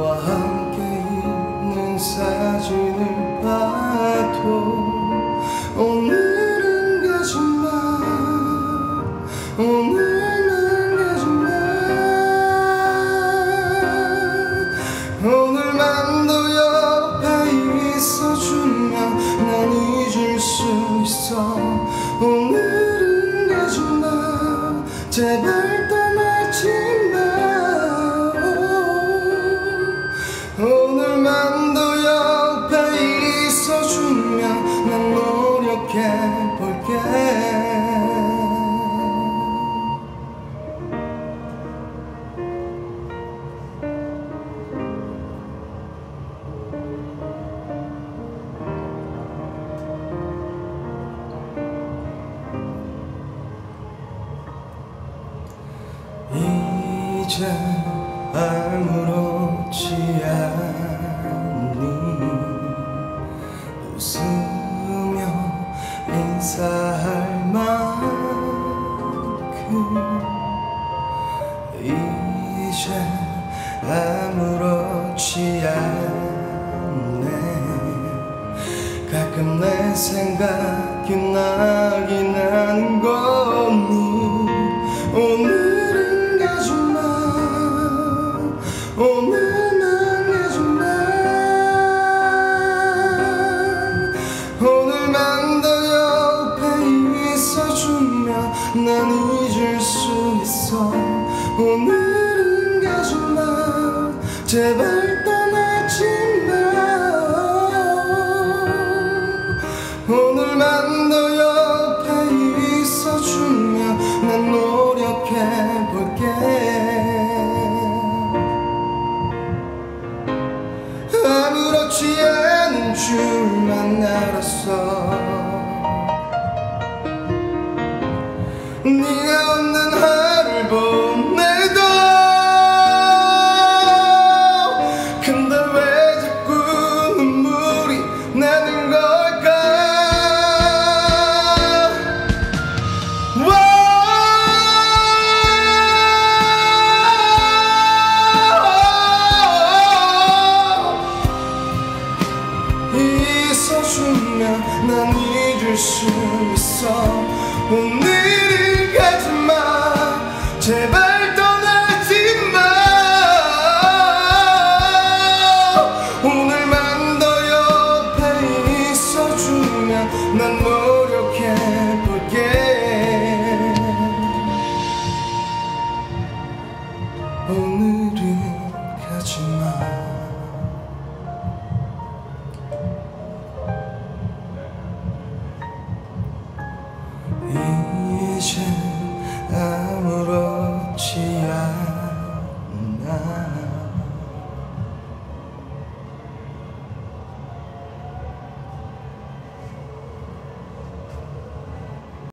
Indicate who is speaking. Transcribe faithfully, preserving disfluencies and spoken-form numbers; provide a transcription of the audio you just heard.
Speaker 1: 너와 함께 있는 사진을 봐도 오늘은 가지마, 오늘만 가지마. 오늘만 더 옆에 있어주면 난 잊을 수 있어. 오늘은 가지마, 제발 떠나지마. 오늘만 더 옆에 있어주면 난 노력해볼게. 이제 아무렇지 않니. 웃으며 인사할 만큼 이제 아무렇지 않네. 가끔 내 생각이 나긴 하는 거니. 오늘은 가지마, 오늘만 가지마. 오늘만 더 옆에 있어주면 난 잊을 수 있어. 오늘은 가지마, 제발 떠나지마. 오늘만 더 옆에 있어주면 난 노력해볼게. 아무렇지 않은 줄만 알았어. 네가 없는 하루를 보내도. 근데 왜 자꾸 눈물이 나는 걸까. 있어주면 난 잊을 수 있어. 오늘은 가지마, 제발 떠나지마. 오늘만 더 옆에 있어주면 난 노력해볼게. 오늘은 가지마.